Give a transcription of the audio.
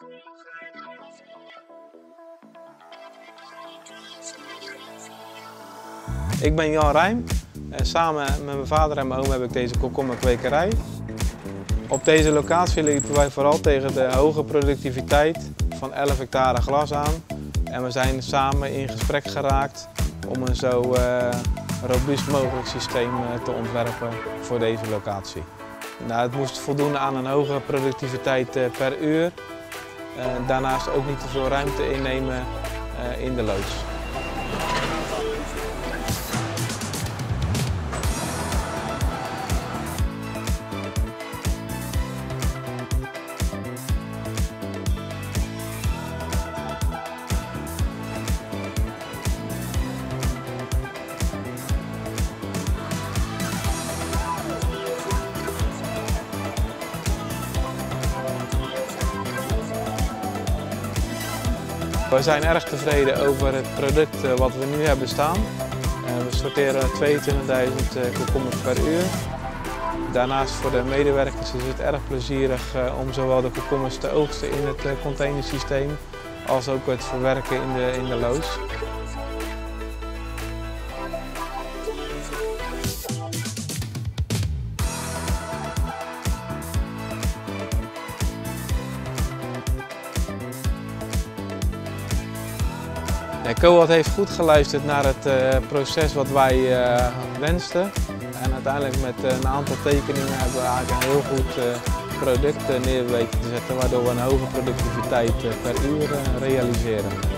Ik ben Jan Rijm en samen met mijn vader en mijn oom heb ik deze komkommerkwekerij. Op deze locatie liepen wij vooral tegen de hoge productiviteit van 11 hectare glas aan. En we zijn samen in gesprek geraakt om een zo robuust mogelijk systeem te ontwerpen voor deze locatie. Nou, het moest voldoen aan een hoge productiviteit per uur. Daarnaast ook niet te veel ruimte innemen in de loods. We zijn erg tevreden over het product wat we nu hebben staan. We sorteren 22.000 komkommers per uur. Daarnaast voor de medewerkers is het erg plezierig om zowel de komkommers te oogsten in het containersysteem als ook het verwerken in de loods. Coat heeft goed geluisterd naar het proces wat wij wensten. En uiteindelijk met een aantal tekeningen hebben we eigenlijk een heel goed product neer weten te zetten, waardoor we een hoge productiviteit per uur realiseren.